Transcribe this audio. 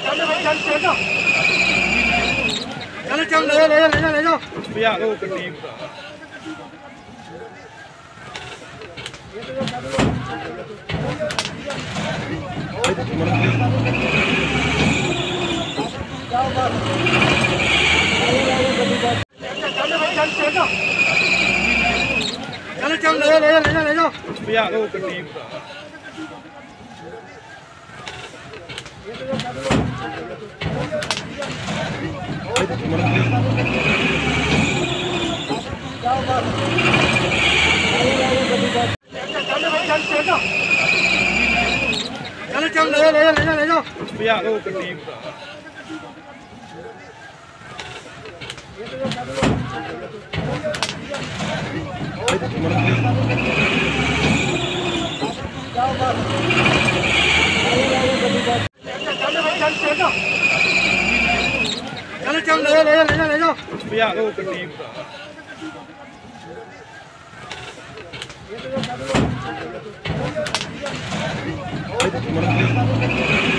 चल चल ले ले ले ले जाओ भजा लो गड्डी चल चल ले ले ले जाओ भजा लो गड्डी चल चल ले ले ले जाओ भजा लो गड्डी चल चल ले ले जाओ भजा लो गड्डी चल